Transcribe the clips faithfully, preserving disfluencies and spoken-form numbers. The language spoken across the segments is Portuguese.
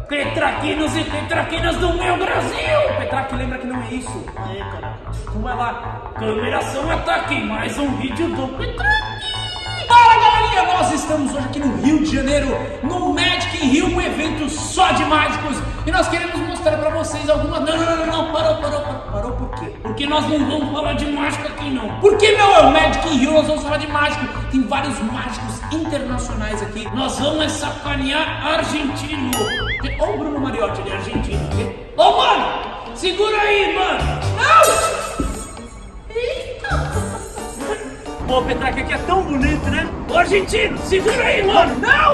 Petraquinos e petraquinas do meu Brasil! Petraque, lembra que não é isso? É, cara. Então vai lá. Câmeração ataque, mais um vídeo do Petraque. Fala, galerinha! Nós estamos hoje aqui no Rio de Janeiro, no Magic in Rio, um evento só de mágicos. E nós queremos mostrar pra vocês algumas... Não, não, não, não, parou, parou, parou. Parou por quê? Porque nós não vamos falar de mágica aqui, não. Porque, meu, é o Magic in Rio, nós vamos falar de mágico. Tem vários mágicos internacionais aqui. Nós vamos sacanear argentino. Olha o Bruno Mariotti, ele é argentino. Ô, oh, mano! Segura aí, mano! Não! Eita! Pô, Petraque, aqui é tão bonito, né? Ô, argentino, segura aí, mano! Não!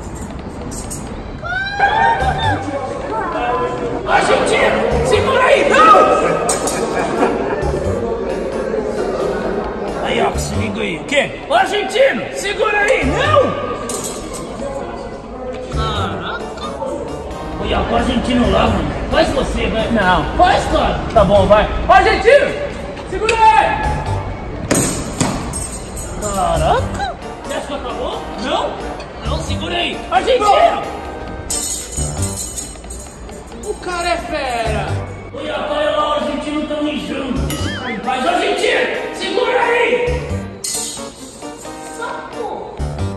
Argentino, segura aí, não! Aí, ó, se liga aí. O quê? Ô, argentino, segura aí, não! Olha, o argentino lá, mano. Faz você, vai. Não. Faz, cara. Tá bom, vai. Ô, argentino, segura aí! Caraca! Você acha que acabou? Não? Não, segura aí! Argentino! O cara é fera! Olha, olha lá, o argentino tá mijando! Deixa eu cair em paz! Argentino! Segura aí! Saco!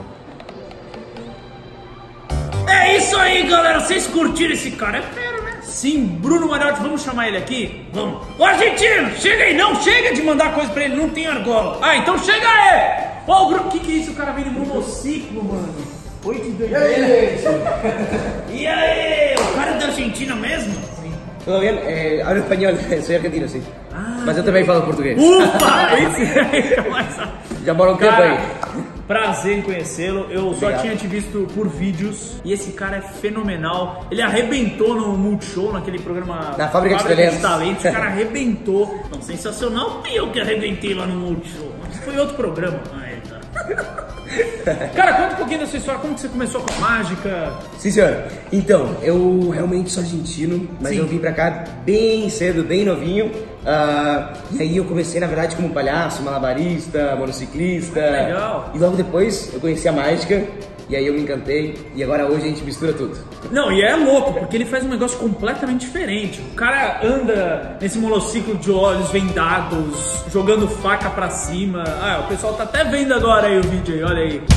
É isso aí, galera! Vocês curtiram esse cara? É fera, né? Sim, Bruno Mariotti, vamos chamar ele aqui? Vamos! Ô, argentino! Chega aí! Não, chega de mandar coisa pra ele, não tem argola! Ah, então chega aí! Ô, Bruno, o que que é isso? O cara vem de monociclo, mano. Oi, que doideira. E aí? O cara é da Argentina mesmo? Sim. Tudo bem? Eh, hablo espanhol, sou argentino, sim. Ah, mas eu também falo português. Ufa! Esse aí é mais... Já moro um tempo aí. Prazer em conhecê-lo. Eu Obrigado. Só tinha te visto por vídeos. E esse cara é fenomenal. Ele arrebentou no Multishow, naquele programa Na Fábrica, Fábrica de Talentos. Talentos. O cara arrebentou. Não, sensacional. E eu que arrebentei lá no Multishow. Mas foi outro programa. Ah, é, cara. Cara, conta um pouquinho da sua história. Como que você começou com a mágica? Sim, senhor. Então, eu realmente sou argentino, mas Sim. eu vim pra cá bem cedo, bem novinho. Uh, e aí eu comecei, na verdade, como palhaço, malabarista, monociclista. Legal. E logo depois eu conheci a mágica, e aí eu me encantei, e agora hoje a gente mistura tudo. Não, e é louco, porque ele faz um negócio completamente diferente. O cara anda nesse monociclo de olhos vendados, jogando faca pra cima. Ah, o pessoal tá até vendo agora aí o vídeo aí, olha aí.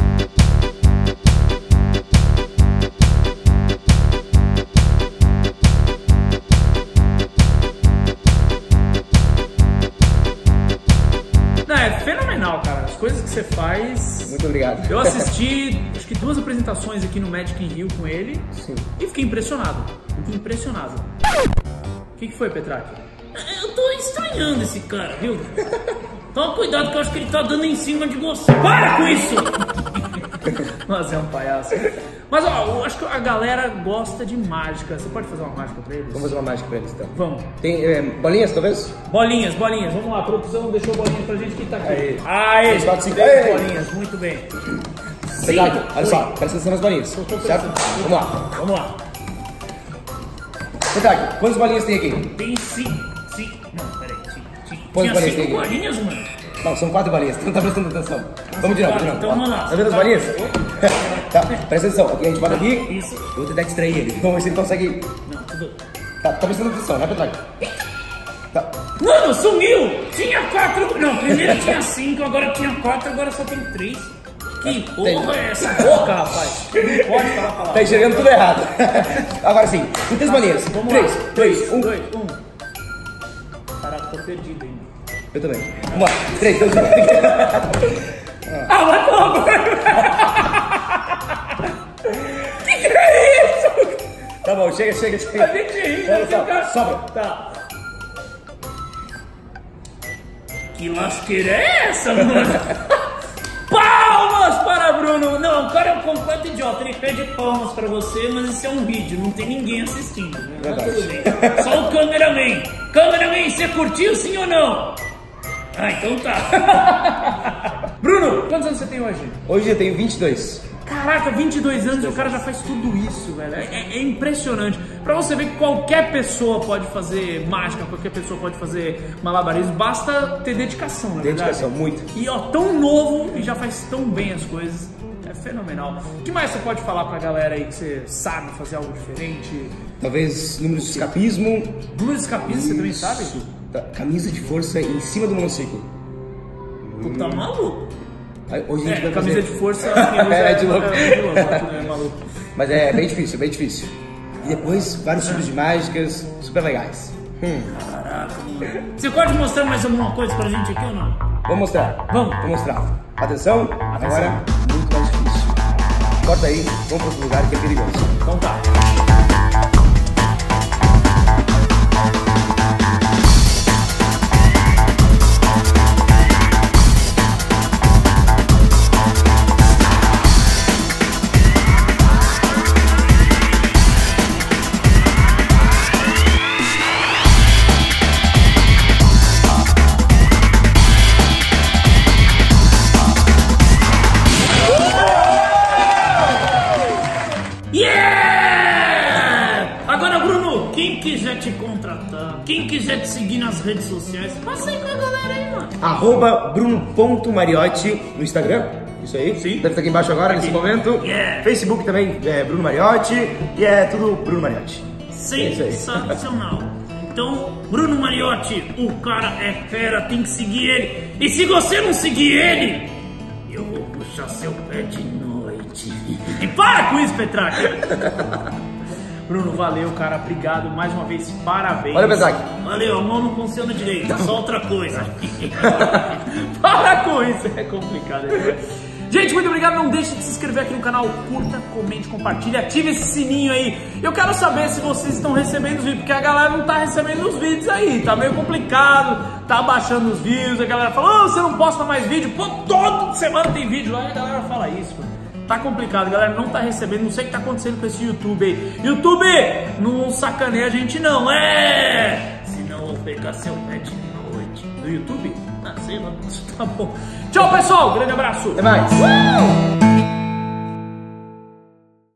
É fenomenal, cara. As coisas que você faz... Muito obrigado. Eu assisti, acho que duas apresentações aqui no Magic in Rio com ele. Sim. E fiquei impressionado. Fiquei impressionado. O que, que foi, Petraque? Eu tô estranhando esse cara, viu? Toma cuidado que eu acho que ele tá dando em cima de você. Para com isso! Mas é um palhaço. Mas ó, eu acho que a galera gosta de mágica. Você pode fazer uma mágica pra eles? Vamos fazer uma mágica pra eles, então. Vamos. Tem é, bolinhas, talvez? Bolinhas, bolinhas. Vamos lá, a produção deixou bolinhas pra gente que tá aqui. Aí. Aê! Três, quatro, cinco. Três Ei. bolinhas, muito bem. Obrigado. Olha Oi. só, presta atenção nas bolinhas, certo? Vamos lá. Vamos lá. Petraque, quantas bolinhas tem aqui? Tem cinco. Cinco. Não, peraí. Cinco. cinco. Quantas Tinha bolinhas cinco tem aqui? bolinhas, mano. Não, são quatro bolinhas, tu não tá prestando atenção. Vamos de novo, de novo. Então vamos lá. Tá vendo as bolinhas? Tá, presta atenção. Aqui a gente bota aqui. Isso. Eu vou tentar distrair ele. Vamos ver se ele consegue. Não, tudo. Tá, tá prestando atenção, né, Petraque? Tá. Mano, sumiu! Tinha quatro. Não, primeiro tinha cinco, agora tinha quatro, agora só tem três. Que porra é essa boca, rapaz? Não pode falar a palavra. Tá enxergando tudo errado. Agora sim, com três bolinhas. Vamos Três, lá. dois, um. Dois, um. Caraca, tô perdido ainda. Eu também. Vamos lá. Três, dois, um. Ah, vai tomar banho! Que que é isso? Tá bom, chega, chega, chega. A gente ri, Olha né? só, Fica- sobra. Tá. Que lasqueira é essa, mano? Palmas para Bruno! Não, o cara é um completo idiota. Ele pede palmas pra você, mas isso é um vídeo, não tem ninguém assistindo. Né? Mas Verdade. tudo bem. Só o cameraman. Cameraman, você curtiu sim ou não? Ah, então tá. Bruno, quantos anos você tem hoje? Hoje eu tenho vinte e dois. Caraca, vinte e dois anos e o cara já faz tudo isso, velho. É, é- é impressionante. Pra você ver que qualquer pessoa pode fazer mágica, qualquer pessoa pode fazer malabarismo, basta ter dedicação, na verdade. Dedicação, muito. E ó, tão novo e já faz tão bem as coisas. É fenomenal. O que mais você pode falar pra galera aí que você sabe fazer algo diferente? Talvez números de escapismo. Números de escapismo, você também Isso. sabe? Tá, camisa de força em cima do monociclo. Tu tá maluco? Aí, hoje a gente É, vai camisa fazer... de força quem usa É, de louco. É, de louco, é maluco. Mas é bem difícil, bem difícil. E depois, vários tipos de mágicas super legais. Hum. Caraca, mano. Você pode mostrar mais alguma coisa pra gente aqui ou não? Vou mostrar. Vamos. Vou mostrar. Atenção, agora muito mais difícil. Corta aí, vamos para outro lugar que é perigoso. Então tá. Quem quiser te contratar, quem quiser te seguir nas redes sociais, passa aí com a galera aí, mano. Arroba bruno.mariotti no Instagram. Isso aí. Sim. Deve estar aqui embaixo agora, nesse momento. Yeah. Facebook também é Bruno Mariotti. E é tudo Bruno Mariotti. Sensacional. Então, Bruno Mariotti, o cara é fera, tem que seguir ele. E se você não seguir ele, eu vou puxar seu pé de noite. E para com isso, Petraque. Bruno, valeu, cara. Obrigado mais uma vez. Parabéns. Olha, Petraque. Valeu, a mão não funciona direito. É só outra coisa. Para com isso. É complicado. Né? Gente, muito obrigado. Não deixe de se inscrever aqui no canal. Curta, comente, compartilhe. Ative esse sininho aí. Eu quero saber se vocês estão recebendo os vídeos. Porque a galera não tá recebendo os vídeos aí. Tá meio complicado. Tá baixando os vídeos. A galera fala, oh, você não posta mais vídeo. Pô, toda semana tem vídeo. Aí a galera fala isso, mano. Tá complicado, galera, não tá recebendo, não sei o que tá acontecendo com esse YouTube aí. YouTube, não sacaneia a gente não, é! Senão eu vou pegar seu pé de noite. Do YouTube? Ah, sei lá, tá bom. Tchau, pessoal, grande abraço. Até mais. Uh!